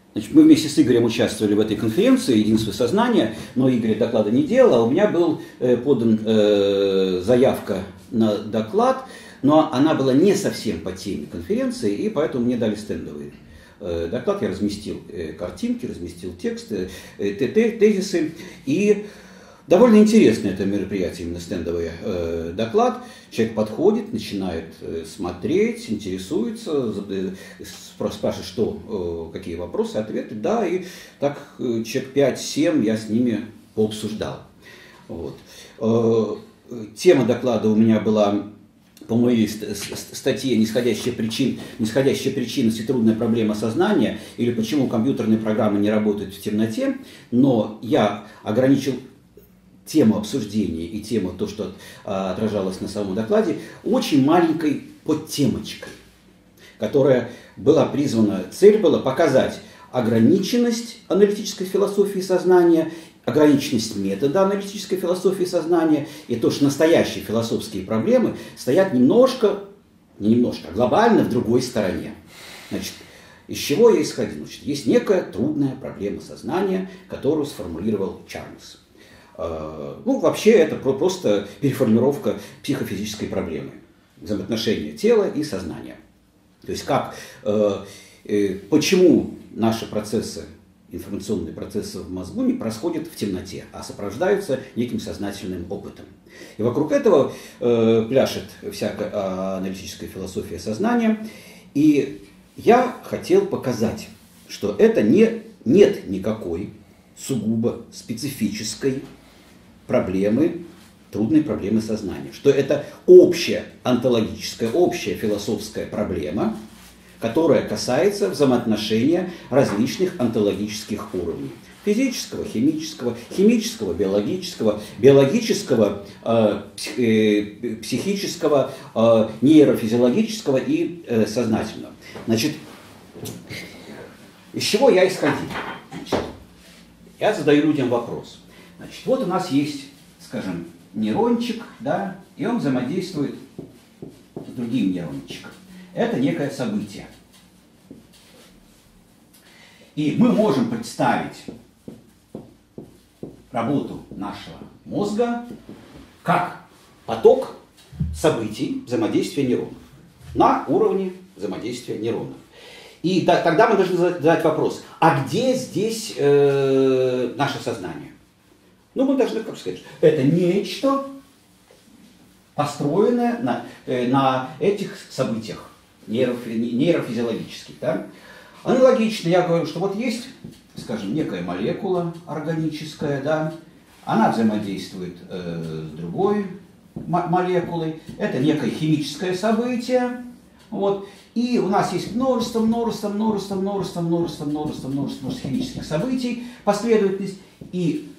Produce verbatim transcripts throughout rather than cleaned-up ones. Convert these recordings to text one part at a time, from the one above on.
Значит, мы вместе с Игорем участвовали в этой конференции «Единство сознания», но Игорь доклада не делал, а у меня был э, подан э, заявка на доклад, но она была не совсем по теме конференции, и поэтому мне дали стендовый э, доклад. Я разместил э, картинки, разместил тексты, э, тезисы, и довольно интересное это мероприятие, именно стендовый э, доклад. Человек подходит, начинает э, смотреть, интересуется, э, спрашивает, что, э, какие вопросы, ответы. Да, и так э, человек пять-семь я с ними пообсуждал. Вот. Э, тема доклада у меня была по моей статье «Нисходящая причина, нисходящая причинность и трудная проблема сознания» или «Почему компьютерные программы не работают в темноте», но я ограничил тему обсуждения и тему, то, что а, отражалось на самом докладе, очень маленькой подтемочкой, которая была призвана, цель была показать ограниченность аналитической философии сознания, ограниченность метода аналитической философии сознания, и то, что настоящие философские проблемы стоят немножко, не немножко, а глобально в другой стороне. Значит, из чего я исходил? Значит, есть некая трудная проблема сознания, которую сформулировал Чарльз. Ну, вообще, это просто переформулировка психофизической проблемы, взаимоотношения тела и сознания. То есть, как, почему наши процессы, информационные процессы в мозгу не происходят в темноте, а сопровождаются неким сознательным опытом. И вокруг этого пляшет всякая аналитическая философия сознания. И я хотел показать, что это не, нет никакой сугубо специфической проблемы, трудной проблемы сознания. Что это общая онтологическая, общая философская проблема, которая касается взаимоотношения различных онтологических уровней. Физического, химического, химического, биологического, биологического, э, психического, э, нейрофизиологического и э, сознательного. Значит, из чего я исходил? Значит, я задаю людям вопрос. Значит, вот у нас есть, скажем, нейрончик, да, и он взаимодействует с другим нейрончиком. Это некое событие. И мы можем представить работу нашего мозга как поток событий взаимодействия нейронов на уровне взаимодействия нейронов. И да, тогда мы должны задать вопрос, а где здесь э, наше сознание? Ну, мы должны, как сказать, это нечто, построенное на, э, на этих событиях нейрофи, нейрофизиологических. Да? Аналогично я говорю, что вот есть, скажем, некая молекула органическая, да, она взаимодействует э, с другой молекулой, это некое химическое событие, вот, и у нас есть множество, множество, множество, множество, множество, множество, множество, множество химических событий, последовательность, и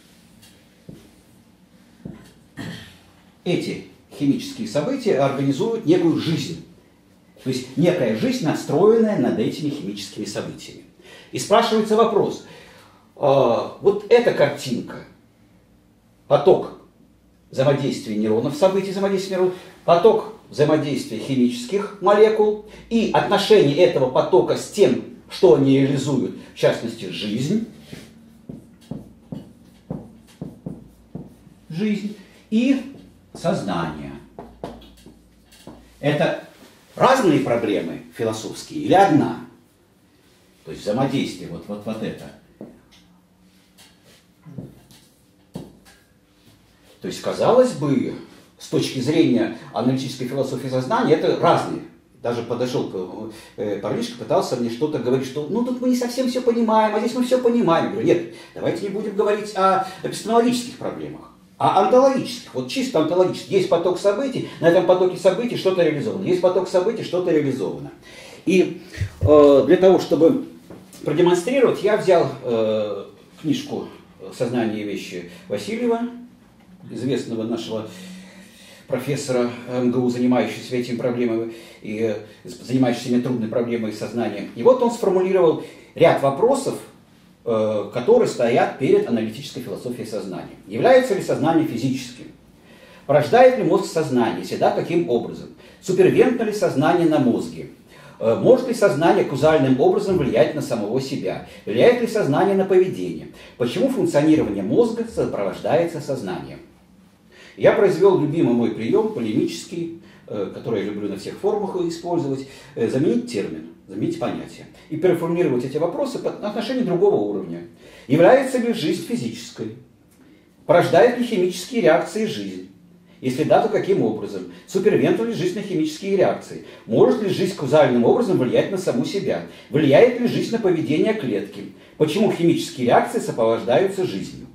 эти химические события организуют некую жизнь. То есть некая жизнь, настроенная над этими химическими событиями. И спрашивается вопрос, э, вот эта картинка, поток взаимодействия нейронов, событий взаимодействия нейронов, поток взаимодействия химических молекул и отношение этого потока с тем, что они реализуют, в частности, жизнь, жизнь и сознание. Это разные проблемы философские или одна? То есть взаимодействие, вот, вот, вот это. То есть, казалось бы, с точки зрения аналитической философии сознания, это разные. Даже подошел э, парнишка, пытался мне что-то говорить, что ну тут мы не совсем все понимаем, а здесь мы все понимаем. Я говорю, нет, давайте не будем говорить о эпистемологических проблемах, а онтологических. Вот чисто онтологических. Есть поток событий, на этом потоке событий что-то реализовано. Есть поток событий, что-то реализовано. И э, для того, чтобы продемонстрировать, я взял э, книжку «Сознание и вещи» Васильева, известного нашего профессора эм гэ у, занимающегося этими проблемами и занимающегося трудной проблемой сознания. И вот он сформулировал ряд вопросов, э, которые стоят перед аналитической философией сознания. Является ли сознание физическим? Порождает ли мозг сознание? Если да, каким образом? Супервентно ли сознание на мозге? Может ли сознание каузальным образом влиять на самого себя? Влияет ли сознание на поведение? Почему функционирование мозга сопровождается сознанием? Я произвел любимый мой прием, полемический, который я люблю на всех форумах использовать, заменить термин, заменить понятие и переформулировать эти вопросы по отношению другого уровня. Является ли жизнь физической? Порождает ли химические реакции жизнь? Если да, то каким образом? Супервенту ли жизнь на химические реакции? Может ли жизнь каузальным образом влиять на саму себя? Влияет ли жизнь на поведение клетки? Почему химические реакции сопровождаются жизнью?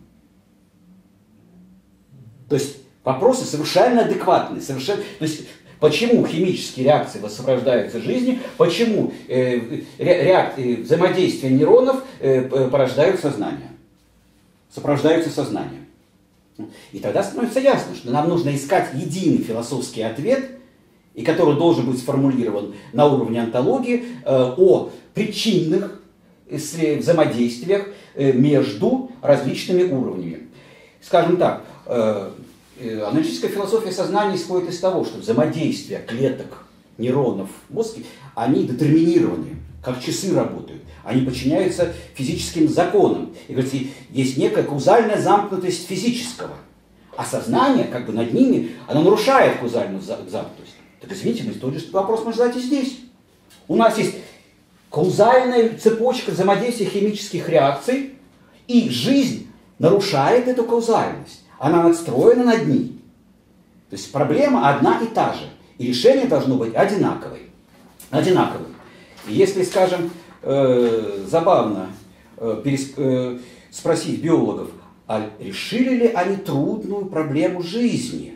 То есть вопросы совершенно адекватные. Совершенно... То есть почему химические реакции сопровождаются жизнью? Почему э, реак... взаимодействие нейронов э, порождают сознание? Сопровождаются сознанием. И тогда становится ясно, что нам нужно искать единый философский ответ, и который должен быть сформулирован на уровне онтологии, э, о причинных взаимодействиях э, между различными уровнями. Скажем так, э, э, аналитическая философия сознания исходит из того, что взаимодействия клеток, нейронов в мозге, они детерминированы, как часы работают. Они подчиняются физическим законам. И говорится, есть некая каузальная замкнутость физического. А сознание, как бы над ними, оно нарушает каузальную замкнутость. Так извините, мы тот же вопрос можно задать и здесь. У нас есть каузальная цепочка взаимодействия химических реакций, и жизнь нарушает эту каузальность. Она надстроена над ней. То есть проблема одна и та же. И решение должно быть одинаковое. Одинаковое. И если, скажем, э, забавно э, пересп, э, спросить биологов, а решили ли они трудную проблему жизни?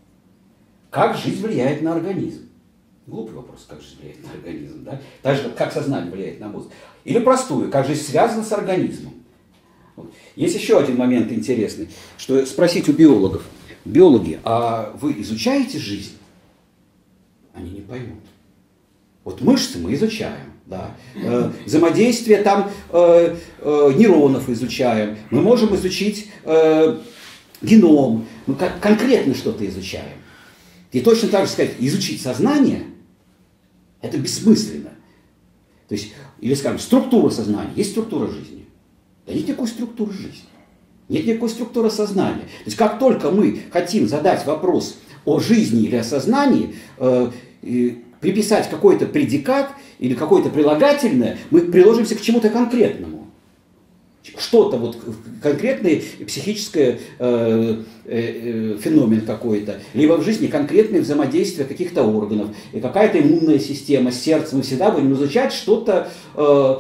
Как жизнь влияет на организм? Глупый вопрос, как жизнь влияет на организм, да? Так же, как сознание влияет на мозг. Или простую, как жизнь связана с организмом. Вот. Есть еще один момент интересный, что спросить у биологов, биологи, а вы изучаете жизнь? Они не поймут. Вот мышцы мы изучаем, да. Э, взаимодействие там э, э, нейронов изучаем. Мы можем изучить э, геном. Мы как, конкретно что-то изучаем. И точно так же сказать, изучить сознание, это бессмысленно. То есть, или скажем, структура сознания. Есть структура жизни? Да нет никакой структуры жизни. Нет никакой структуры сознания. То есть, как только мы хотим задать вопрос о жизни или о сознании, э, э, приписать какой-то предикат или какое-то прилагательное, мы приложимся к чему-то конкретному. Что-то вот конкретный психический э, э, феномен какой-то, либо в жизни конкретное взаимодействие каких-то органов, и какая-то иммунная система, сердце. Мы всегда будем изучать что-то э,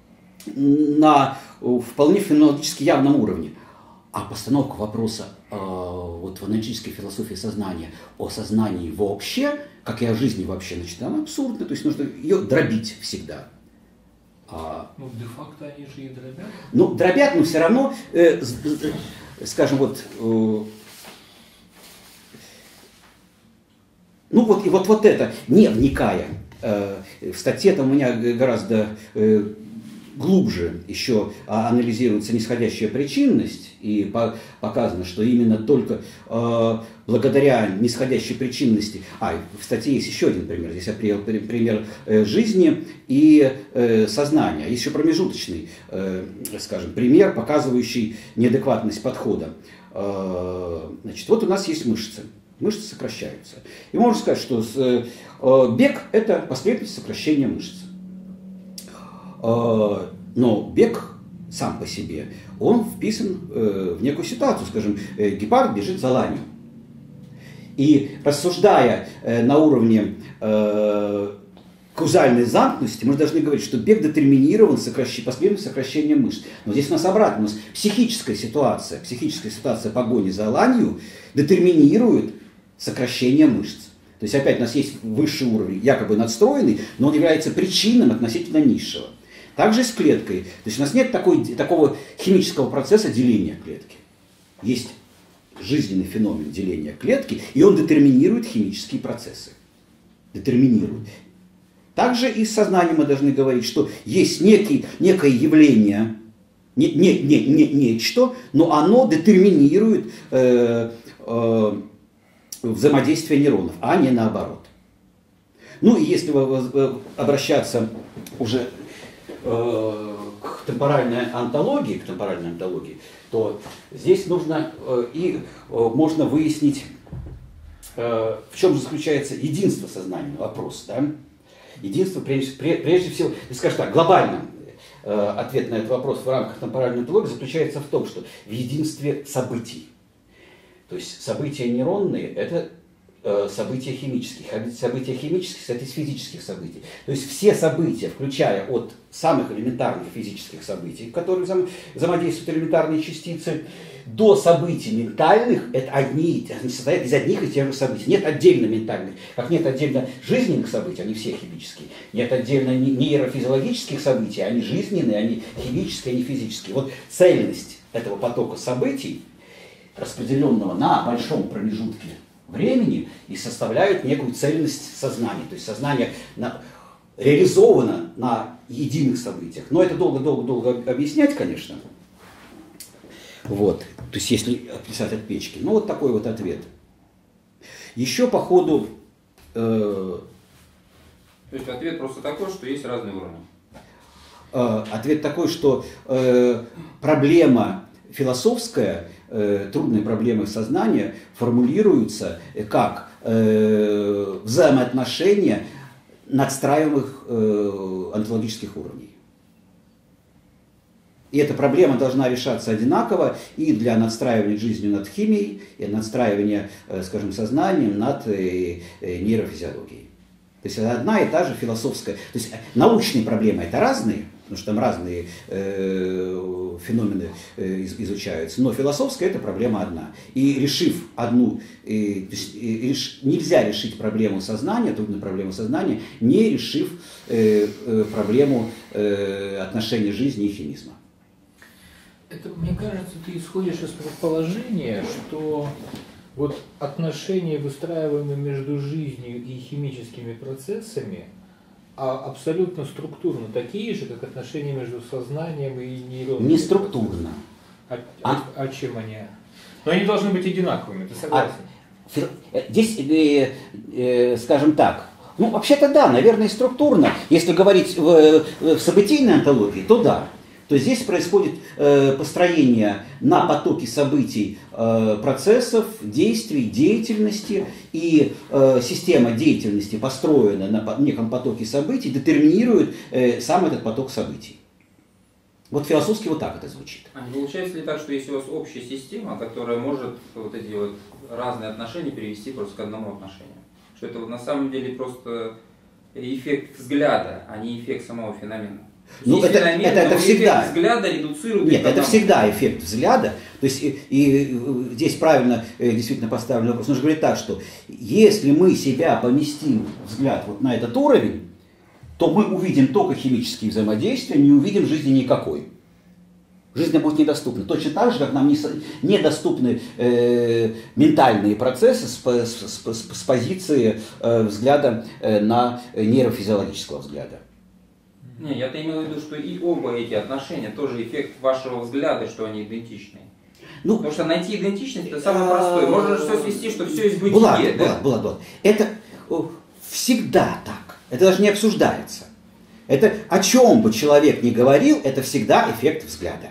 на вполне феноменологически явном уровне. А постановка вопроса э, вот в аналитической философии сознания о сознании вообще, как и о жизни вообще, значит, она абсурдна, то есть нужно ее дробить всегда. А, ну, де-факто они же и дробят. Ну, дробят, но все равно, э, э, скажем, вот, э, ну вот, и вот, вот это, не вникая, э, в статье там у меня гораздо э, глубже еще анализируется нисходящая причинность, и по, показано, что именно только э, благодаря нисходящей причинности, а в статье есть еще один пример, здесь я привел пример э, жизни и э, сознания, есть еще промежуточный, э, скажем, пример, показывающий неадекватность подхода. Э, значит, вот у нас есть мышцы, мышцы сокращаются, и можно сказать, что с, э, бег – это последовательность сокращения мышц. Но бег сам по себе, он вписан в некую ситуацию, скажем, гепард бежит за ланью. И рассуждая на уровне каузальной замкнутости, мы должны говорить, что бег детерминирован сокращ... последовательным сокращением мышц. Но здесь у нас обратно, у нас психическая ситуация, психическая ситуация погони за ланью детерминирует сокращение мышц. То есть опять у нас есть высший уровень, якобы надстроенный, но он является причинным относительно низшего. Также с клеткой. То есть у нас нет такой, такого химического процесса деления клетки. Есть жизненный феномен деления клетки, и он детерминирует химические процессы. Детерминирует. Также и с сознанием мы должны говорить, что есть некий, некое явление, не, не, не, не, нечто, но оно детерминирует э, э, взаимодействие нейронов, а не наоборот. Ну и если обращаться уже э, к темпоральной онтологии, к темпоральной онтологии, то здесь нужно э, и э, можно выяснить, э, в чем же заключается единство сознания, вопрос, да? Единство, прежде, прежде всего, скажем так, глобально э, ответ на этот вопрос в рамках темпоральной онтологии заключается в том, что в единстве событий. То есть события нейронные – это э, события химические. События химические – это из физических событий. То есть все события, включая от самых элементарных физических событий, в которых взаим, взаимодействуют элементарные частицы, до событий ментальных, это одни, они состоят из одних и тех же событий. Нет отдельно ментальных, как нет отдельно жизненных событий, они все химические. Нет отдельно нейрофизиологических событий, они жизненные, они химические, они физические. Вот цельность этого потока событий, распределенного на большом промежутке времени, и составляют некую цельность сознания. То есть сознание на, реализовано на единых событиях. Но это долго-долго-долго объяснять, конечно. Вот. То есть если отписать от печки. Ну вот такой вот ответ. Еще по ходу... Э, То есть ответ просто такой, что есть разные уровни. Э, ответ такой, что э, проблема философская, э, трудные проблемы сознания формулируются как э, взаимоотношения надстраиваемых э, онтологических уровней. И эта проблема должна решаться одинаково и для надстраивания жизнью над химией, и надстраивания, э, скажем, сознанием над э, э, нейрофизиологией. То есть это одна и та же философская. То есть научные проблемы это разные, потому что там разные э, феномены э, изучаются, но философская это проблема одна. И решив одну, э, то есть, э, реш, нельзя решить проблему сознания, трудную проблему сознания, не решив э, э, проблему э, отношения жизни и химизма. Это, мне кажется, ты исходишь из предположения, что вот отношения, выстраиваемые между жизнью и химическими процессами, а абсолютно структурно такие же, как отношения между сознанием и нейронами. Не структурно. А, а? а чем они? Но они должны быть одинаковыми, ты согласен? А, здесь, э, э, скажем так, ну вообще-то да, наверное, структурно. Если говорить в, в событийной онтологии, то да. То здесь происходит э, построение на потоке событий, э, процессов, действий, деятельности, и э, система деятельности, построена на неком потоке событий, детерминирует э, сам этот поток событий. Вот философски вот так это звучит. А не получается ли так, что есть у вас общая система, которая может вот эти вот разные отношения перевести просто к одному отношению? Что это вот на самом деле просто эффект взгляда, а не эффект самого феномена? Ну, это, феномен, это, это всегда. Взгляда редуцирует. Нет, это всегда эффект взгляда. То есть и, и здесь правильно действительно поставлен вопрос. Нужно говорить так, что если мы себя поместим взгляд вот на этот уровень, то мы увидим только химические взаимодействия, не увидим жизни никакой. Жизнь будет недоступна. Точно так же, как нам недоступны э, ментальные процессы с, с, с, с позиции э, взгляда э, на нейрофизиологического взгляда. Не, я-то имел в виду, что и оба эти отношения тоже эффект вашего взгляда, что они идентичны. Ну, потому что найти идентичность это самое простое. Можно же все свести, что все из бытия. Булат, да? Булат, Булат, Булат. Это всегда так. Это даже не обсуждается. Это о чем бы человек ни говорил, это всегда эффект взгляда.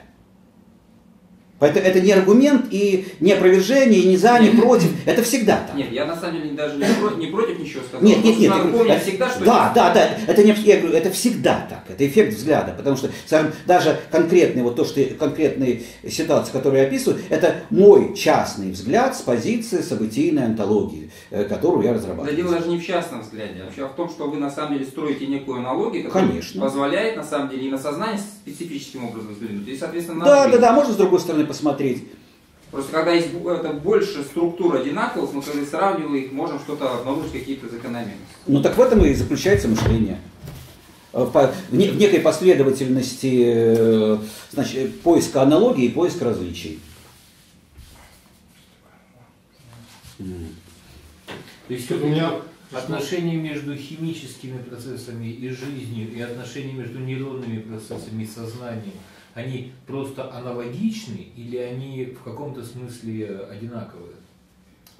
Поэтому это не аргумент и не опровержение, и не за, ни против. Это всегда так. Нет, я на самом деле даже не против, не против ничего сказал. Нет, нет, нет. Надо помнить это, всегда, что да, да, да. Это не, я говорю, это всегда так. Это эффект взгляда. Потому что, скажем, даже конкретные, вот то, что конкретные ситуации, которые я описываю, это мой частный взгляд с позиции событийной онтологии, которую я разрабатываю. Да дело даже не в частном взгляде, а в том, что вы на самом деле строите некую аналогию, которая Конечно. позволяет на самом деле и на сознание специфическим образом взглянуть. И, соответственно, на да, жизнь. да, да, можно с другой стороны посмотреть. Просто когда есть это больше структур одинаковых, мы когда сравниваем их, можем что-то обнаружить, какие-то закономерности. Ну так в этом и заключается мышление. В некой последовательности, значит, поиска аналогии и поиска различий. То есть у меня отношения между химическими процессами и жизнью, и отношения между нейронными процессами и сознанием, они просто аналогичны или они в каком-то смысле одинаковые?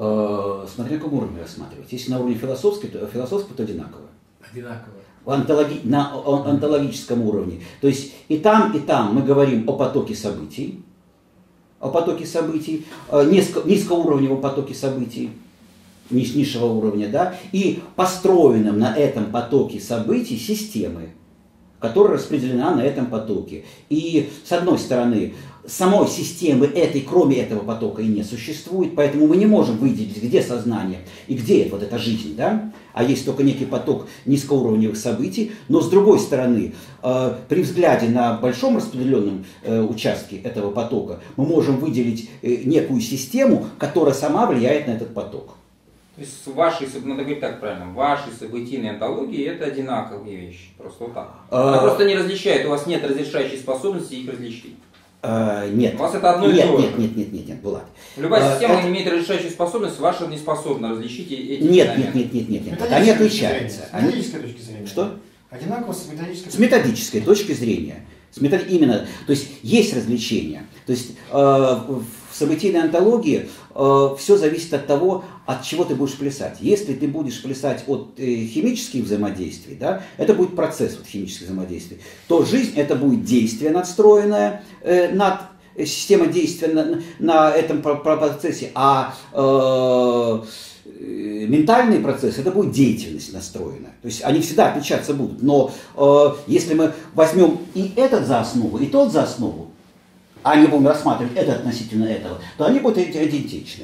Э, смотря на каком уровне рассматривать. Если на уровне философского, то, философского, то одинаково. Одинаково. Онтологи, на онтологическом уровне. То есть и там, и там мы говорим о потоке событий, о потоке событий, низко, низкоуровневом потоке событий, низ, низшего уровня, да, и построенном на этом потоке событий системы, которая распределена на этом потоке. И с одной стороны, самой системы этой, кроме этого потока, и не существует, поэтому мы не можем выделить, где сознание и где вот эта жизнь, да? А есть только некий поток низкоуровневых событий. Но с другой стороны, э, при взгляде на большом распределенном э, участке этого потока мы можем выделить э, некую систему, которая сама влияет на этот поток. То есть ваши, надо говорить так правильно, ваши событийные онтологии это одинаковые вещи, просто вот так. Она А... просто не различает, у вас нет разрешающей способности их различить. А, нет. У вас это одно и нет, то же. Нет, нет, нет, нет, нет, Булат. Любая а, система это... имеет разрешающую способность, ваша не способна различить эти нет, нет, нет, нет, нет, нет. Они отличаются. С методической точки зрения. Что? Одинаково с методической С методической точки зрения. С метод... Именно, то есть есть различия. То есть э, в событийной онтологии э, все зависит от того, от чего ты будешь плясать. Если ты будешь плясать от э, химических взаимодействий, да, это будет процесс вот, химических взаимодействий, то жизнь это будет действие надстроенное э, над система действия на, на этом процессе, а э, ментальный процесс это будет деятельность настроенная. То есть они всегда отличаться будут. Но э, если мы возьмем и этот за основу, и тот за основу, а не будем рассматривать это относительно этого, то они будут идентичны.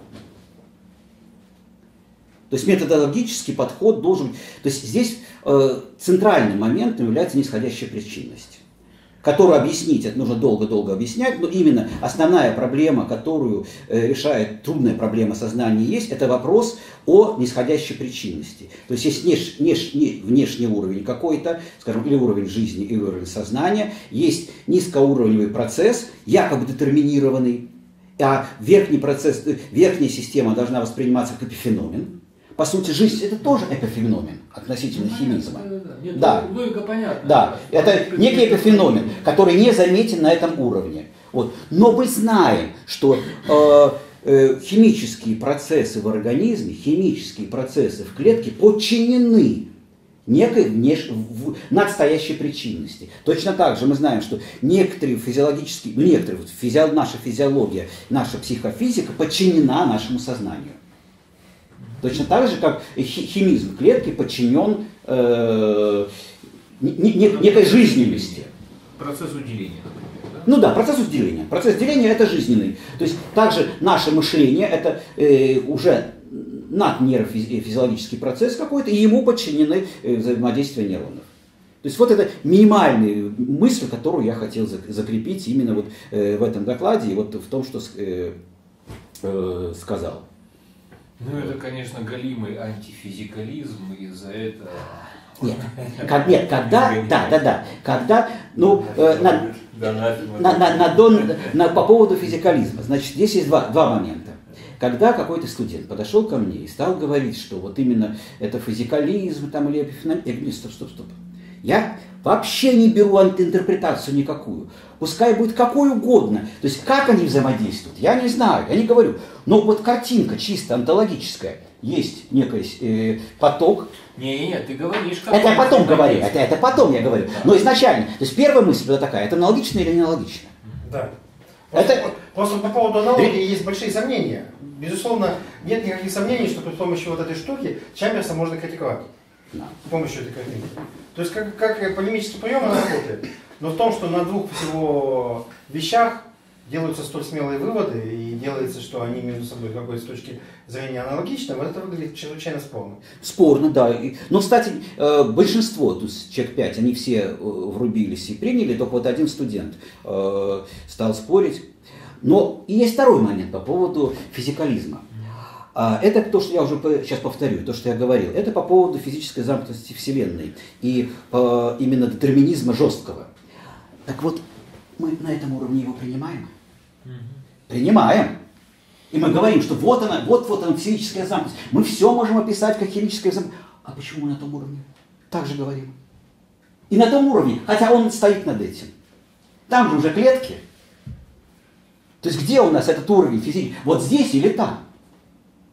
То есть методологический подход должен... То есть здесь э, центральным моментом является нисходящая причинность, которую объяснить, это нужно долго-долго объяснять, но именно основная проблема, которую э, решает трудная проблема сознания есть, это вопрос о нисходящей причинности. То есть есть внеш, внеш, внешний уровень какой-то, скажем, или уровень жизни, или уровень сознания, есть низкоуровневый процесс, якобы детерминированный, а верхний процесс, верхняя система должна восприниматься как эпифеномен. По сути, жизнь это тоже эпифеномен относительно ну, химизма. Да, да, Нет, да. Логика понятна. Да, это некий эпифеномен, который не заметен на этом уровне. Вот. Но мы знаем, что э, э, химические процессы в организме, химические процессы в клетке подчинены некой внеш... в... надстоящей причинности. Точно так же мы знаем, что некоторые физиологические, ну, некоторые, вот, физи... наша физиология, наша психофизика подчинена нашему сознанию. Точно так же, как химизм клетки подчинен э, не, не, некой жизненности. Процесс деления, например, да? Ну да, процесс деления. Процесс деления это жизненный. То есть также наше мышление это э, уже наднейрофизиологический процесс какой-то, и ему подчинены э, взаимодействия нейронов. То есть вот это минимальная мысль, которую я хотел закрепить именно вот э, в этом докладе и вот в том, что э, э, сказал. Ну, это, конечно, галимый антифизикализм, и за это... Нет, как, нет, когда, да, да, да, когда, ну, э, на, на, на, на, дон, на, по поводу физикализма, значит, здесь есть два, два момента. Когда какой-то студент подошел ко мне и стал говорить, что вот именно это физикализм, там, или эпифеномен, я говорю, стоп, стоп, стоп. Я вообще не беру интерпретацию никакую. Пускай будет какой угодно. То есть как они взаимодействуют, я не знаю, я не говорю. Но вот картинка чисто онтологическая. Есть некий э, поток. Не-не-не, ты говоришь, как... Это я потом говорю, это, это потом я говорю. Но изначально. То есть первая мысль была такая, это аналогично или не аналогично? Да. Это... Просто, просто по поводу аналогии есть большие сомнения. Безусловно, нет никаких сомнений, что при помощи вот этой штуки Чамберса можно критиковать. Да. С помощью этой картинки. То есть как, как полемический прием она работает. Но в том, что на двух всего вещах делаются столь смелые выводы и делается, что они между собой какой-то с точки зрения аналогичны, вот это выглядит чрезвычайно спорно. Спорно, да. Но, кстати, большинство, то есть человек пять, они все врубились и приняли, только вот один студент стал спорить. Но и есть второй момент по поводу физикализма. Это то, что я уже сейчас повторю, то, что я говорил. Это по поводу физической замкнутости Вселенной и именно детерминизма жесткого. Так вот, мы на этом уровне его принимаем? Mm-hmm. Принимаем. И мы говорим, что вот она, вот, вот она, физическая замкнутость. Мы все можем описать как химическая замкнутость. А почему на том уровне? Так же говорим. И на том уровне, хотя он стоит над этим. Там же уже клетки. То есть где у нас этот уровень физический? Вот здесь или там?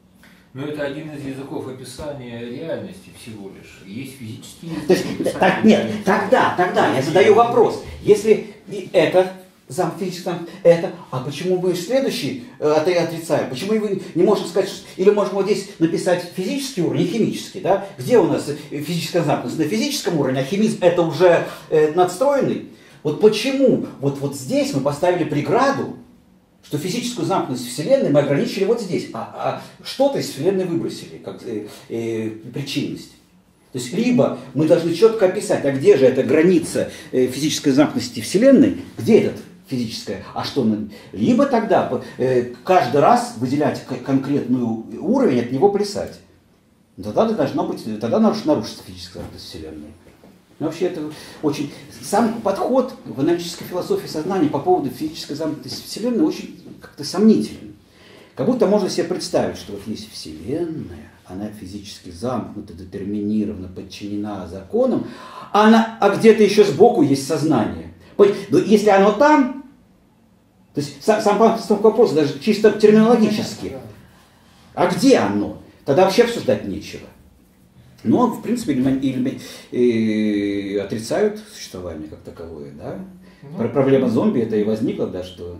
Но это один из языков описания реальности всего лишь. Есть физические языки. То есть, так, нет, тогда, тогда я задаю вопрос. Если и это зам физический, это, а почему мы следующий э, отрицаем? Почему мы не можем сказать, что, или можем вот здесь написать физический уровень и химический, да? Где у нас физическая замкнутость? На физическом уровне, а химизм это уже э, надстроенный. Вот почему вот, вот здесь мы поставили преграду, что физическую замкнутость Вселенной мы ограничили вот здесь, а, а что-то из Вселенной выбросили, как э, э, причинность. То есть либо мы должны четко описать, а где же эта граница э, физической замкнутости Вселенной, где этот физическая, а что, либо тогда э, каждый раз выделять конкретный уровень, от него плясать. Тогда должно быть, тогда нарушится физическая замкнутость Вселенной. Но вообще это очень... Сам подход в аналитической философии сознания по поводу физической замкнутости Вселенной очень как-то сомнителен. Как будто можно себе представить, что вот есть Вселенная, она физически замкнута, детерминирована, подчинена законам, а, она, а где-то еще сбоку есть сознание. Но если оно там, то есть сам, сам вопрос даже чисто терминологически, а где оно? Тогда вообще обсуждать нечего. Но, в принципе, или, или, отрицают существование как таковое, да? Ну, проблема зомби это и возникла, да, что...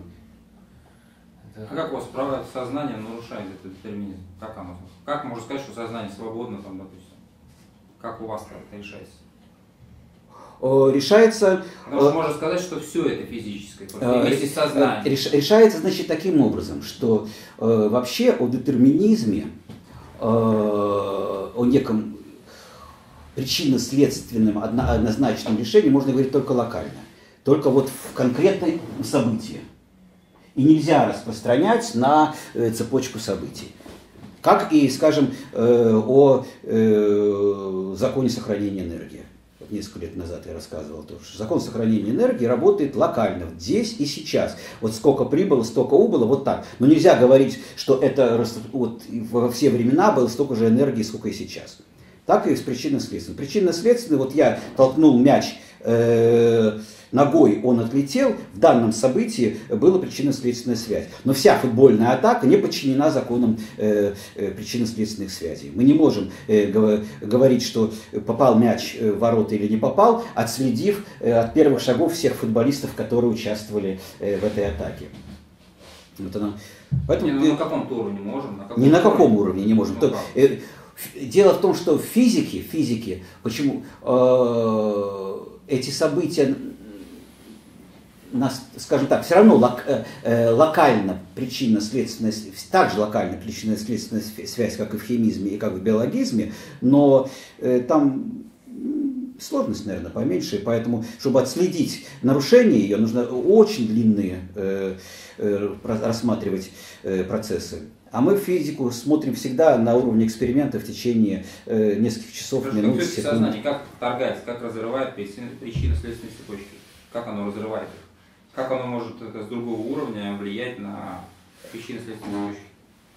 А как у вас право сознания нарушает этот детерминизм? Как оно? Как можно сказать, что сознание свободно, там, допустим? Как у вас это решается? О, решается... Потому что можно сказать, что все это физическое, просто вместе с сознанием. Реш, решается, значит, таким образом, что э, вообще о детерминизме, э, о неком причинно-следственном однозначном решении можно говорить только локально, только вот в конкретном событии. И нельзя распространять на э, цепочку событий. Как и, скажем, э, о э, законе сохранения энергии. Вот несколько лет назад я рассказывал, что закон сохранения энергии работает локально, здесь и сейчас. Вот сколько прибыло, столько убыло, вот так. Но нельзя говорить, что это вот, во все времена было столько же энергии, сколько и сейчас. Так и с причинно-следственным. Причинно-следственный, вот я толкнул мяч э, ногой, он отлетел, в данном событии была причинно-следственная связь. Но вся футбольная атака не подчинена законам э, э, причинно-следственных связей. Мы не можем э, гов- говорить, что попал мяч в ворота или не попал, отследив э, от первых шагов всех футболистов, которые участвовали э, в этой атаке. Вот она. Поэтому, не, ну, на каком-то уровне можем? На каком не на каком уровне не можем. Ну, То, э, дело в том, что в физике, в физике почему э, эти события, нас, скажем так, все равно лок, э, локально причинно-следственная, так же локально причинно-следственная связь, как и в химизме, и как в биологизме, но э, там сложность, наверное, поменьше, и поэтому, чтобы отследить нарушение ее, нужно очень длинные э, э, рассматривать э, процессы. А мы в физику смотрим всегда на уровне эксперимента в течение э, нескольких часов, Потому минут, что секунд. сознание как торгается, как разрывает причинно-следственные цепочки, как оно разрывает их, как оно может это, с другого уровня влиять на причинно-следственные цепочки.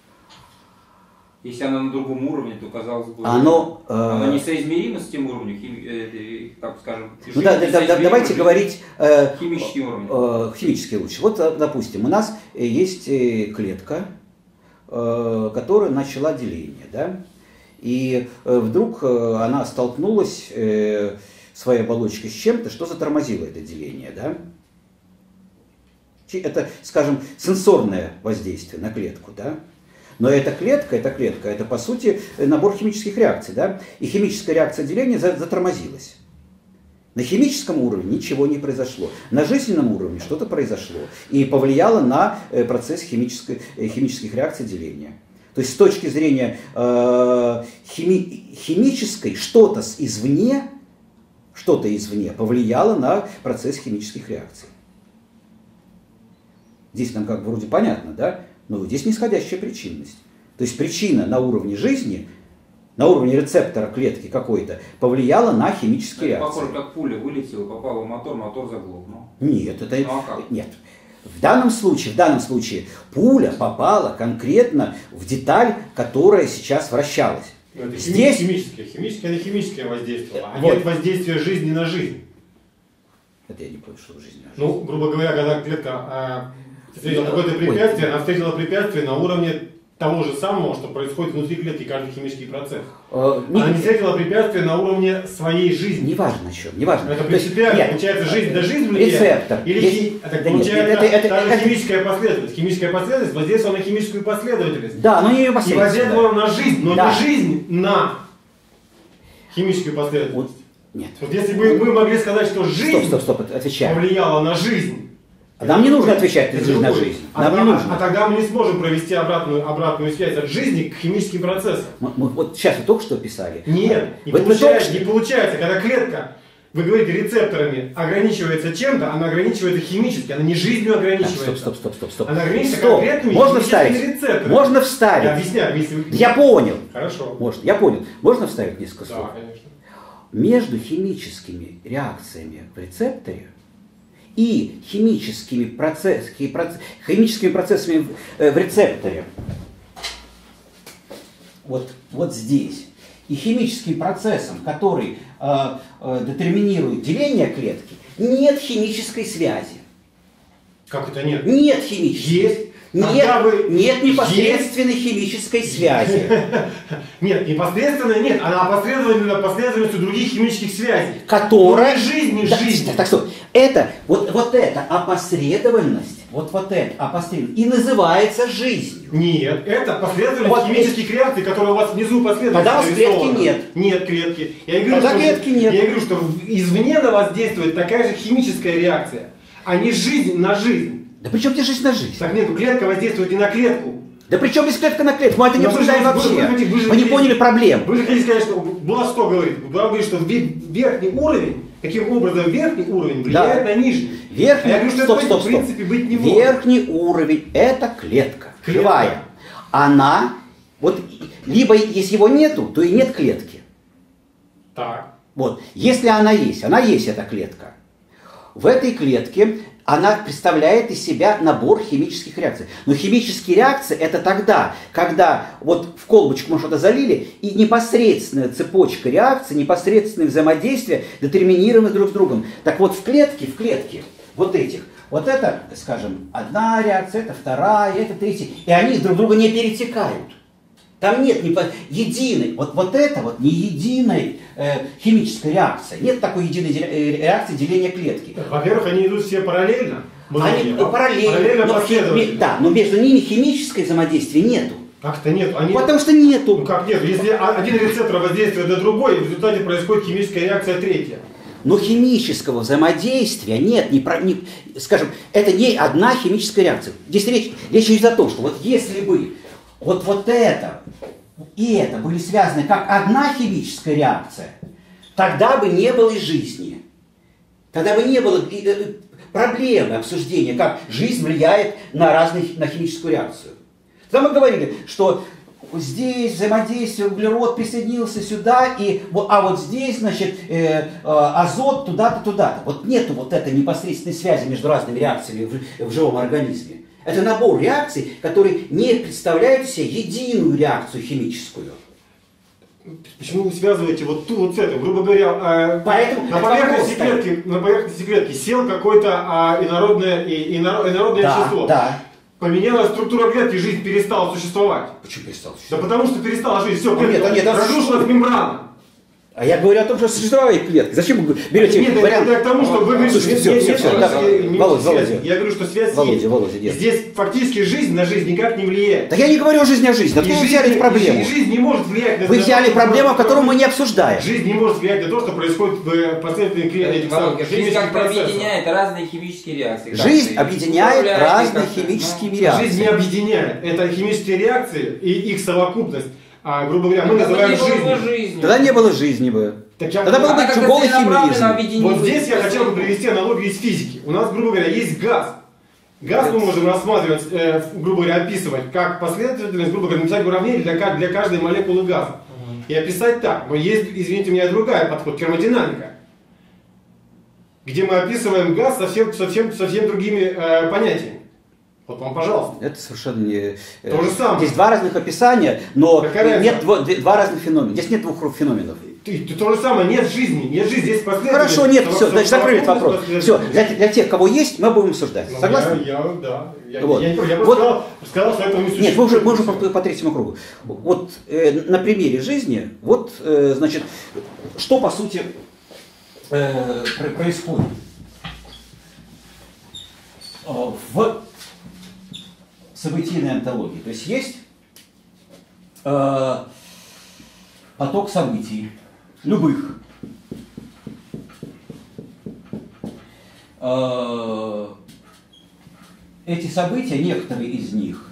Если оно на другом уровне, то, казалось бы, оно, э... оно несоизмеримо с тем уровнем, хими... э, так скажем, ну, да, да, да, давайте говорить э, химический уровень. Э, химический лучше. Вот, допустим, у нас есть клетка, э, которая начала деление, да? И э, вдруг э, она столкнулась э, своей оболочкой с чем-то, что затормозило это деление, да? Это, скажем, сенсорное воздействие на клетку, да? Но эта клетка, эта клетка, это по сути набор химических реакций, да? И химическая реакция деления затормозилась. На химическом уровне ничего не произошло. На жизненном уровне что-то произошло и повлияло на процесс химической, химических реакций деления. То есть с точки зрения э, хими, химической что-то извне, что-то извне повлияло на процесс химических реакций. Здесь нам как бы вроде понятно, да? Но здесь нисходящая причинность. То есть причина на уровне жизни, на уровне рецептора клетки какой-то, повлияла на химические это реакции. Похоже, как пуля вылетела, попала в мотор, мотор заглохнул. Нет, это... Ну, а как? Нет. В данном случае, в данном случае пуля попала конкретно в деталь, которая сейчас вращалась. Но это Здесь... химическое. Химическое это химическое воздействие, а вот. нет воздействия жизни на жизнь. Это я не понял, что в жизни. Ну, грубо говоря, когда клетка... встретила какое-то препятствие, она встретила препятствие на уровне того же самого, что происходит внутри клетки, каждый химический процесс. Э, Она не встретила препятствия на уровне своей жизни. Не важно о чем, не важно. Это принципиально. Нет, получается, жизнь на жизнь влияет. рецептор. Или Есть- хи- так да нет, получается, это- это- та же это- химическая последовательность. Химическая последовательность воздействовала на химическую последовательность. Да, но не ее И последствия. воздействовала на жизнь, но Да. не жизнь на химическую Вот, последовательность. нет. Вот если бы мы могли сказать, что жизнь Стоп, стоп, стоп, отвечай. повлияла на жизнь. Нам не нужно отвечать это жизнь на другое. жизнь. А, Нам не тогда- нужно. а тогда мы не сможем провести обратную, обратную связь от жизни к химическим процессам. Мы- мы вот сейчас вы только что писали. Нет, не, Вы- вы получается, только не получается, когда клетка, вы говорите, рецепторами ограничивается чем-то, она ограничивается химически, она не жизнью Так, ограничивается. стоп, стоп, стоп, стоп, стоп. Она ограничивается Стоп. конкретными Можно химическими вставить? рецепторами. Можно Я вставить. объясняю, если вы... Я понял. Хорошо. Может, я понял. Можно вставить несколько слов? Да, конечно. Между химическими реакциями в рецепторе и химическими, процесс, хи- проц- химическими процессами в, э, в рецепторе, вот, вот здесь, и химическим процессом, который э, э, детерминирует деление клетки, нет химической связи. Как это нет? Нет химической. Есть. Нет, Когда вы- нет непосредственной химической связи. Нет, непосредственно нет, она опосредована последовательностью других химических связей. Которая... Ну, не жизнь, не Да, жизнь. Так, так, стоп. Это, вот, вот эта опосредованность, вот, вот эта опосредованность и называется жизнью. Нет, это последовательность Вот химических реакций, которые у вас внизу последовательно Тогда у вас клетки нарисованы. нет. Нет клетки. Я не говорю, Тогда что, клетки нет. Я говорю, что извне на вас действует такая же химическая реакция, а не жизнь на жизнь. Да при чем здесь жизнь на жизнь? Так нет, ну клетка воздействует не на клетку. Да при чем здесь клетка на клетку? Мы это не Но вы обсуждаем же- вы- вообще. вы- вы- вы же Мы не хотите- поняли проблем. Вы же хотите сказать, что Булат что говорит? Булат говорит, что ви- верхний уровень, каким образом верхний уровень влияет Да. на нижний. Верхний, А я говорю, что стоп, это стоп, в стоп. принципе быть не может. Верхний уровень – это клетка, Клетка. живая. Она, вот, либо если его нету, то и нет клетки. Так. Вот, если она есть, она есть эта клетка. В этой клетке она представляет из себя набор химических реакций. Но химические реакции это тогда, когда вот в колбочку мы что-то залили, и непосредственная цепочка реакций, непосредственное взаимодействие детерминированы друг с другом. Так вот в клетке, в клетке вот этих, вот это, скажем, одна реакция, это вторая, это третья, и они друг друга не перетекают. Там нет ни по- единой, вот, вот это вот не единой э, химической реакции. Нет такой единой де- э, реакции деления клетки. Во-первых, они идут все параллельно. Они Многие. параллельно, Параллельно но, последовательно. ми- да, но между ними химическое взаимодействия нету. Как-то нет. Они... Потому что Ну нету. как нет? Если один рецептор воздействует на другой, в результате происходит химическая реакция третья. Но химического взаимодействия нет, не про, не- скажем, это не одна химическая реакция. Здесь речь, речь идет о том, что вот если бы вот, вот это и это были связаны как одна химическая реакция, тогда бы не было и жизни. Тогда бы не было и, э, проблемы обсуждения, как жизнь влияет на разные, на химическую реакцию. Тогда мы говорили, что здесь взаимодействие, углерод присоединился сюда, и, вот- а вот здесь, значит, э, э, азот туда-то, туда-то. Вот нету вот этой непосредственной связи между разными реакциями в, в живом организме. Это набор реакций, которые не представляют себе единую реакцию химическую. Почему вы связываете вот ту вот с этой? Грубо говоря, э, Поэтому на, это поверхности вопрос клетки, на поверхности клетки сел какое-то а, инородное, и, ино- инородное Да, вещество. да. Поменялась структура клетки, жизнь перестала существовать. Почему перестал? Да потому что перестала жизнь. Все, А нет, а нет, а разрушилась мембрана. А я говорю о том, что существует клетка. Зачем вы берете Нет, вариант? это к тому, что вы говорите, Слушайте, нет, все, нет, все, нет, все, нет, да. нет, нет, Володя, связи. Володя. Я говорю, что связь Володя, есть. Володя, нет. Здесь фактически жизнь на жизнь никак не влияет. Да я не говорю о жизни, о жизни. Откуда И вы жизнь- взяли эту проблему? и Жизнь не может влиять на Вы на взяли то, что проблему, происходит. которую мы не обсуждаем. Жизнь не может влиять на то, что происходит в последовательных этих самых Володя, жизнь химических как-то процессах. объединяет разные химические реакции. Жизнь Как-то объединяет управляет разные как-то, химические ну, реакции. Жизнь не объединяет. Это химические реакции и их совокупность. А, грубо говоря, мы Тогда называем не было бы жизнью. жизни. Тогда не было жизни бы. Так я- Тогда был бы Она как-то голый целенаправленно химизм. объединилась. Вот здесь я хотел бы привести аналогию из физики. У нас, грубо говоря, есть газ. Газ мы можем рассматривать, э, грубо говоря, описывать как последовательность, грубо говоря, написать уравнение для, ка- для каждой молекулы газа. И описать так. Но есть, извините меня, другая подход, термодинамика. Где мы описываем газ совсем, совсем, совсем другими э, понятиями. Вот вам, пожалуйста. Это совершенно не... То же самое. Здесь два разных описания, но Какая нет разница? дво- два разных феномена. Здесь нет двух феноменов. ты, ты то же самое, нет жизни, нет жизни, здесь последовательность. Хорошо, нет, все, значит, закрыли этот вопрос. последовательность. Все, для, для тех, кого есть, мы будем обсуждать. Ну, Согласны? Я, я, да. Я, Вот. я, не против. Я Вот. просто сказал, сказал, что это не существует. Нет, мы уже, мы уже по, по третьему кругу. Вот э, на примере жизни, вот, э, значит, что по сути э, происходит в событийной онтологии. То есть есть э, поток событий, любых. Э, эти события, некоторые из них,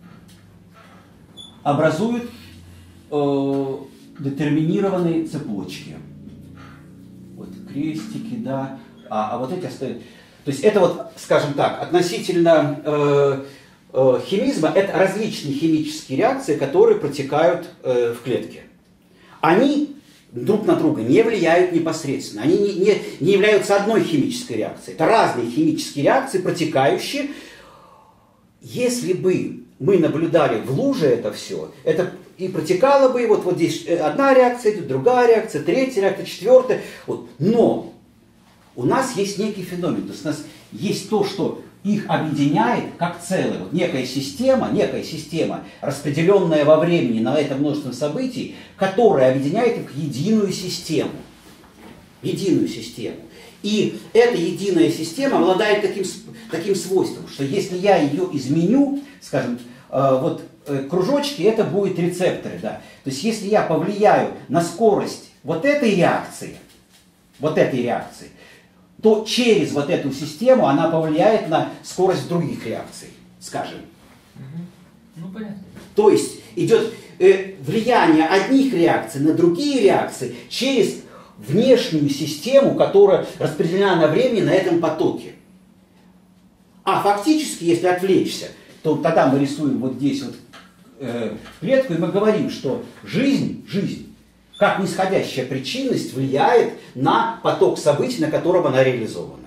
образуют э, детерминированные цепочки. Вот крестики, да, а, а вот эти остаются. То есть это вот, скажем так, относительно э, э, химизма, это различные химические реакции, которые протекают э, в клетке. Они друг на друга не влияют непосредственно, они не, не, не являются одной химической реакцией. Это разные химические реакции, протекающие. Если бы мы наблюдали в луже это все, это и протекало бы, вот, вот здесь одна реакция, другая реакция, третья реакция, четвертая. Вот. Но у нас есть некий феномен, то есть у нас есть то, что их объединяет как целое. Вот некая система, некая система, распределенная во времени на это множество событий, которая объединяет их в единую систему. Единую систему. И эта единая система обладает таким, таким свойством, что если я ее изменю, скажем, вот кружочки, это будут рецепторы. Да? То есть если я повлияю на скорость вот этой реакции, вот этой реакции, то через вот эту систему она повлияет на скорость других реакций, скажем. Ну, понятно. То есть идет э, влияние одних реакций на другие реакции через внешнюю систему, которая распределена на время на этом потоке. А фактически, если отвлечься, то тогда мы рисуем вот здесь вот э, клетку, и мы говорим, что жизнь, жизнь, как нисходящая причинность влияет на поток событий, на котором она реализована.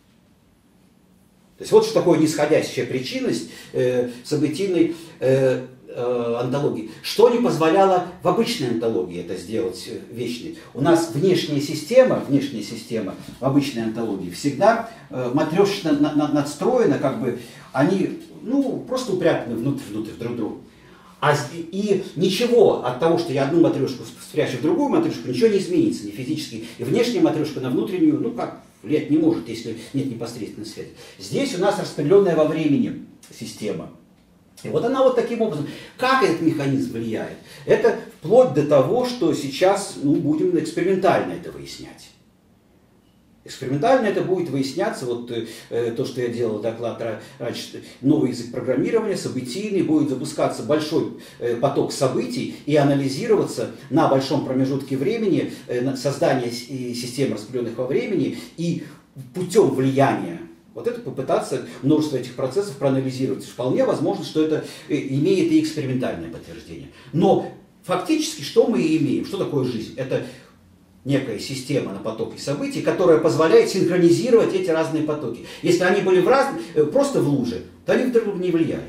То есть вот что такое нисходящая причинность э, событийной э, э, онтологии. Что не позволяло в обычной онтологии это сделать вечной. У нас внешняя система, внешняя система в обычной онтологии всегда э, матрешечно на, на, надстроена, как бы они ну, просто упрятаны внутрь-внутрь друг друга. А, и ничего от того, что я одну матрешку спрячу в другую матрешку, ничего не изменится, ни физически. И внешняя матрешка на внутреннюю, ну как, влиять не может, если нет непосредственной связи. Здесь у нас распределенная во времени система. И вот она вот таким образом. Как этот механизм влияет? Это вплоть до того, что сейчас ну, будем экспериментально это выяснять. Экспериментально это будет выясняться, вот э, то, что я делал доклад раньше, новый язык программирования, событийный, будет запускаться большой э, поток событий и анализироваться на большом промежутке времени э, создание систем, распределенных во времени, и путем влияния вот это попытаться множество этих процессов проанализировать. Вполне возможно, что это имеет и экспериментальное подтверждение. Но фактически что мы имеем? Что такое жизнь? Это некая система на потоке событий, которая позволяет синхронизировать эти разные потоки. Если они были в раз... просто в луже, то они друг друга не влияли.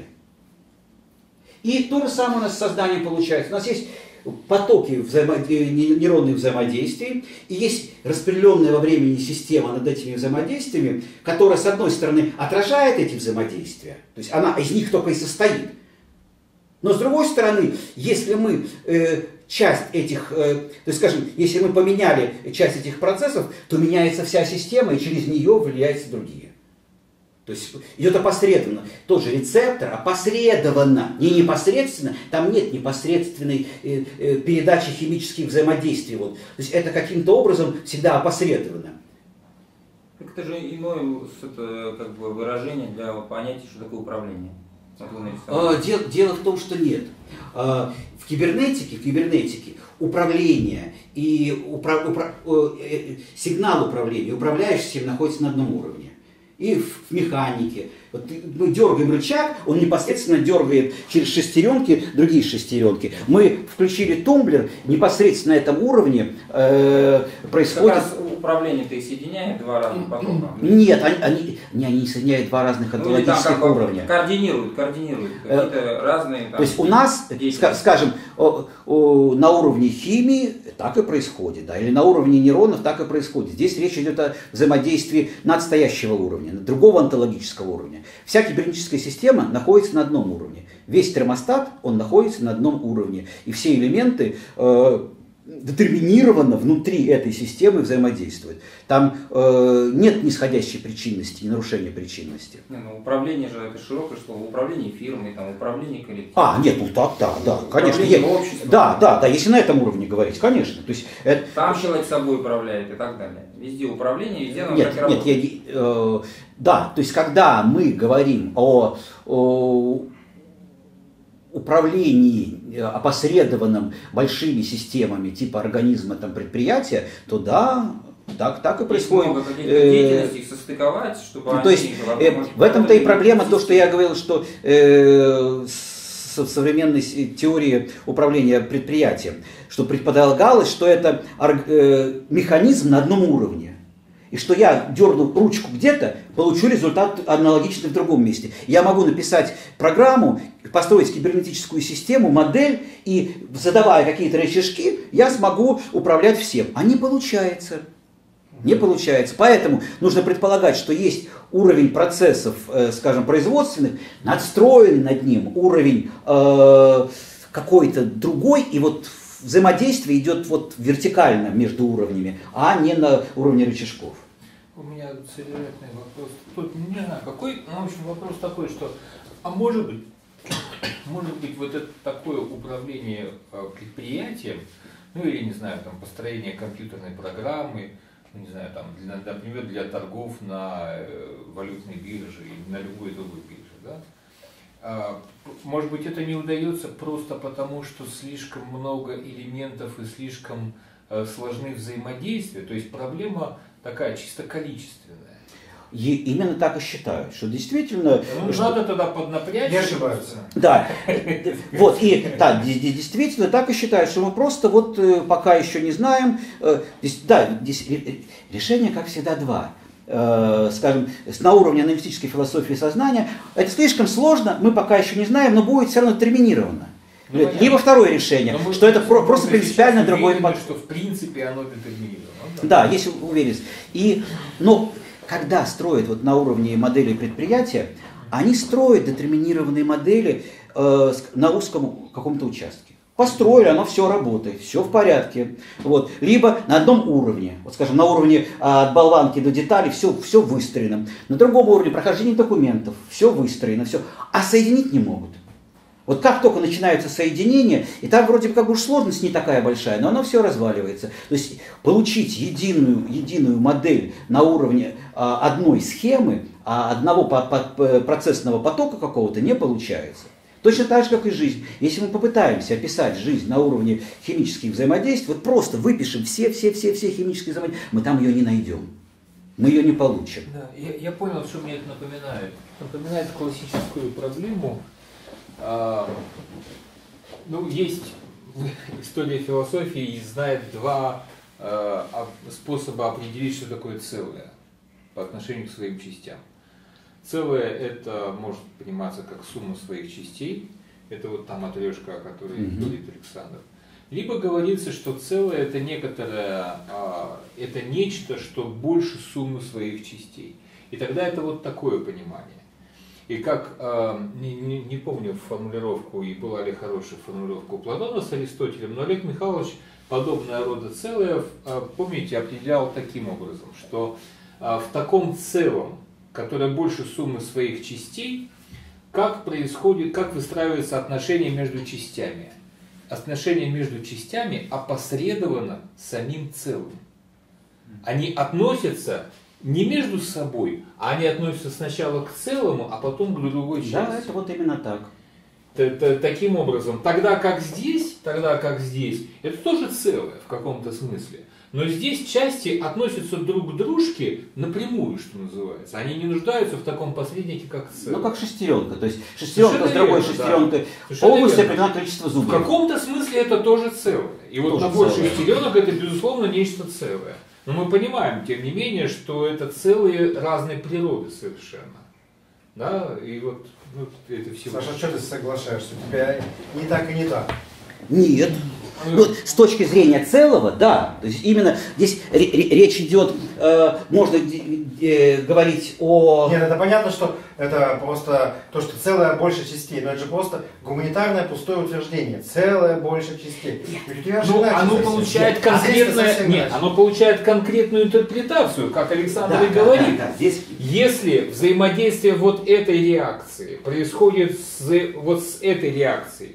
И то же самое у нас с созданием получается. У нас есть потоки взаимо... нейронных взаимодействий, и есть распределенная во времени система над этими взаимодействиями, которая, с одной стороны, отражает эти взаимодействия, то есть она из них только и состоит. Но с другой стороны, если мы... Э, часть этих, э, то есть, скажем, если мы поменяли часть этих процессов, то меняется вся система, и через нее влияются другие. То есть идет опосредованно. Тот же рецептор опосредованно, не непосредственно, там нет непосредственной э, э, передачи химических взаимодействий. Вот. То есть это каким-то образом всегда опосредованно. Так это же иное это, как бы, выражение для понятия, что такое управление. Дело, дело в том, что нет. В кибернетике, в кибернетике управление и упра, упра, сигнал управления, управляющий системой находится на одном уровне. И в механике. Вот мы дергаем рычаг, он непосредственно дергает через шестеренки другие шестеренки. Мы включили тумблер, непосредственно на этом уровне э, происходит... Как раз управление-то их соединяет два разных потока. Нет, они, они, не, они не соединяют два разных Ну, или там онтологических как бы уровня. координируют, координируют какие-то разные. Там, То есть у нас, ска- скажем, о- о- на уровне химии так и происходит, да, или на уровне нейронов так и происходит. Здесь речь идет о взаимодействии надстоящего уровня, другого онтологического уровня. Вся кибернетическая система находится на одном уровне. Весь термостат, он находится на одном уровне. И все элементы э, детерминированно внутри этой системы взаимодействуют. Там э, нет нисходящей причинности и нарушения причинности. Не, ну, управление же это широкое слово. Управление фирмой, там, управление коллективом. А, нет, ну так, да, да, конечно. Управление Е- обществом. Да, да, да, если на этом уровне говорить, конечно. То есть, это... Там человек собой управляет и так далее. Везде управление, везде оно Нет, так и нет, работает. я, э, да, то есть когда мы говорим о, о управлении опосредованном большими системами типа организма, там, предприятия, то да, так, так и Есть происходит. много каких-то Э, деятельностей, их состыковать, чтобы ну, они... то есть э, возможно, в этом-то и управляли проблема, то, что я системой. говорил, что э, с- в современной с- теории управления предприятием, что предполагалось, что это орг- э, механизм на одном уровне. И что я дерну ручку где-то, получу результат аналогичный в другом месте. Я могу написать программу, построить кибернетическую систему, модель, и задавая какие-то рычажки, я смогу управлять всем. А не получается. Не получается. Поэтому нужно предполагать, что есть уровень процессов, э, скажем, производственных, надстроенный над ним уровень э, какой-то другой, и вот взаимодействие идет вот вертикально между уровнями, а не на уровне рычажков. У меня содержательный вопрос. Тут не знаю, какой, ну, в общем, вопрос такой, что, а может быть, может быть, вот это такое управление э, предприятием, ну или, не знаю, там, построение компьютерной программы, ну, не знаю, там, для, например, для торгов на э, валютной бирже или на любой другой бирже, да? А, может быть, это не удается просто потому, что слишком много элементов и слишком э, сложны взаимодействия, то есть проблема такая чисто количественная. И именно так и считают, что действительно... Ну, что- надо тогда поднапрячься. Не ошибаются. Да, вот, и да, де- де- действительно так и считают, что мы просто вот э, пока еще не знаем. э, здесь- Да, здесь ре- решение, как всегда, два. Э, Скажем, с- на уровне аналитической философии сознания это слишком сложно, мы пока еще не знаем, но будет все равно детерминировано. Ну, понятно. Либо второе решение, Но мы- что это про- просто мы принципиально сейчас другой уверены, подход. что в принципе оно детерминировано. Да, есть уверенность. И, но когда строят вот на уровне моделей предприятия, они строят детерминированные модели э, с- на узком каком-то участке. Построили, оно все работает, все в порядке. Вот. Либо на одном уровне, вот скажем, на уровне а, от болванки до деталей все, все выстроено. На другом уровне прохождение документов, все выстроено, все. А соединить не могут. Вот как только начинаются соединения, и там вроде бы как уж сложность не такая большая, но оно все разваливается. То есть получить единую, единую модель на уровне а, одной схемы, а одного по- по- процессного потока какого-то не получается. Точно так же, как и жизнь. Если мы попытаемся описать жизнь на уровне химических взаимодействий, вот просто выпишем все-все-все-все химические взаимодействия, мы там ее не найдем. Мы ее не получим. Да, я, я понял, что мне это напоминает. Напоминает классическую проблему. А, ну, есть история философии и знает два а, об- способа определить, что такое целое по отношению к своим частям. Целое это может пониматься как сумма своих частей. Это вот та матрешка, о которой Мгм. говорит Александр. Либо говорится, что целое это некоторое, а, это нечто, что больше суммы своих частей. И тогда это вот такое понимание. И как, а, не, не, не помню формулировку, и была ли хорошая формулировка у Платона с Аристотелем, но Олег Михайлович подобное рода целое, а, помните, определял таким образом, что а, в таком целом, которое больше суммы своих частей, как происходит, как выстраиваются отношения между частями. Отношения между частями опосредовано самим целым. Они относятся не между собой, а они относятся сначала к целому, а потом к другой части. Да, это вот именно так. Т- т- Таким образом, тогда как здесь, тогда как здесь, это тоже целое в каком-то смысле. Но здесь части относятся друг к дружке напрямую, что называется. Они не нуждаются в таком посреднике, как целое. Ну, как шестеренка. То есть шестеренка Совершенно с другой верно, шестеренкой Совершенно полностью верно. определено количество В зубов. каком-то смысле это тоже целое. И вот Тоже набор целое. шестеренок это, безусловно, нечто целое. Но мы понимаем, тем не менее, что это целые разные природы совершенно. Да, и вот, вот это все. Саша, что ты соглашаешься? У тебя не так и не так. Нет. Ну, с точки зрения целого, да. То есть именно здесь речь идет, э, можно э, говорить о... Нет, это понятно, что это просто то, что целое больше частей, но это же просто гуманитарное пустое утверждение. Целое больше частей. Ведь у тебя же Ну, иначе оно совсем. получает А здесь-то конкретное, совсем нет, иначе. оно получает конкретную интерпретацию, как Александр Да, и да, говорит. да, да, здесь... Если взаимодействие вот этой реакции происходит с, вот с этой реакцией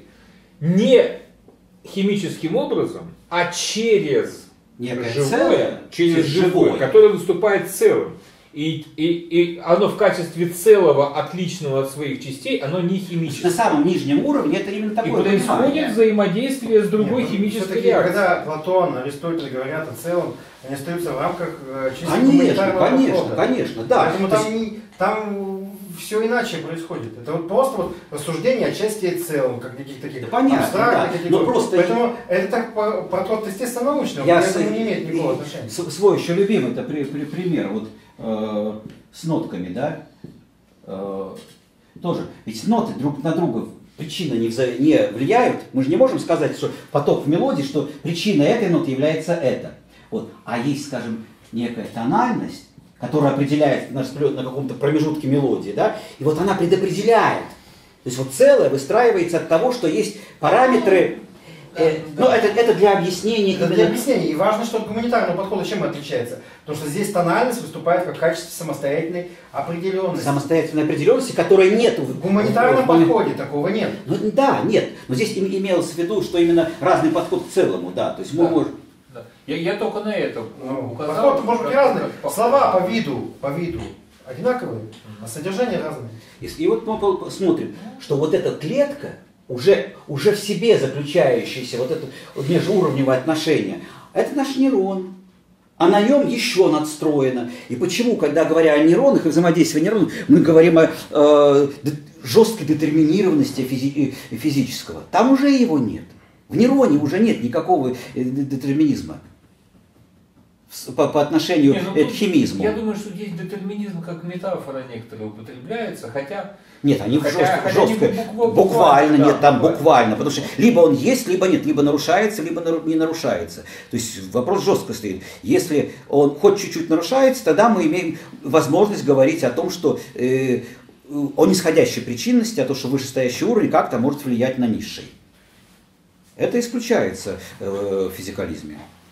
не химическим образом, а через Некое живое, целое, через через живое, живое. которое выступает целым. И, и, и оно в качестве целого, отличного от своих частей, оно не На химическое. самом нижнем уровне это именно И такое происходит понимание. взаимодействие с другой Нет, ну, химической все-таки, реакцией. когда Платон, Аристотель говорят о целом, они остаются в рамках э, чисто Конечно, гуманитарного конечно, подхода. конечно, да. Поэтому То там, не- там все иначе происходит. Это вот просто вот рассуждение о части и целом, как каких-то таких Да понятно, абстрактных да. категорий. Но просто Поэтому это так по- подход естественно научный, Я к с- этому не имеет никакого и- отношения. с- свой еще любимый это при, при- пример вот э, с нотками, да, Э, тоже. Ведь ноты друг на друга причина не, вза- не влияют. Мы же не можем сказать, что поток в мелодии, что причина этой ноты является это. Вот. А есть, скажем, некая тональность, которая определяет на, на каком-то промежутке мелодии, да, и вот она предопределяет. То есть вот целое выстраивается от того, что есть параметры. Э, ну, это, это для объяснения. Это для именно- объяснения. И важно, что от гуманитарного подхода чем отличается? Потому что здесь тональность выступает как качество самостоятельной определенности. самостоятельной определенности, которой нет в В гуманитарном в- в- подходе такого нет. Ну, да, нет. Но здесь им- имелось в виду, что именно разный подход к целому, да. То есть мы Да. можем... Да. Я, я только на это Ну, указал. подход может быть как- разный. как- Слова по виду, по виду одинаковые, а содержание разное. И, и вот мы по- смотрим, что вот эта клетка, уже, уже в себе заключающаяся, вот это вот межуровневое отношение, это наш нейрон. А на нем еще надстроено. И почему, когда говоря о нейронах и взаимодействии нейронов, мы говорим о э, де- жесткой детерминированности физи- э, физического? Там уже его нет. В нейроне уже нет никакого э, де- детерминизма с- по, по отношению Не, ну э, к тут химизму. Я думаю, что здесь детерминизм как метафора некоторая употребляется, хотя... Нет, они Хотя- жестко, хотя жестко, не буква- буквально, буквально, нет, да, там буквально. буквально, потому что либо он есть, либо нет, либо нарушается, либо нару- не нарушается. То есть вопрос жестко стоит. Если он хоть чуть-чуть нарушается, тогда мы имеем возможность говорить о том, что э, о нисходящей причинности, о том, что вышестоящий уровень как-то может влиять на низший. Это исключается э, в физикализме.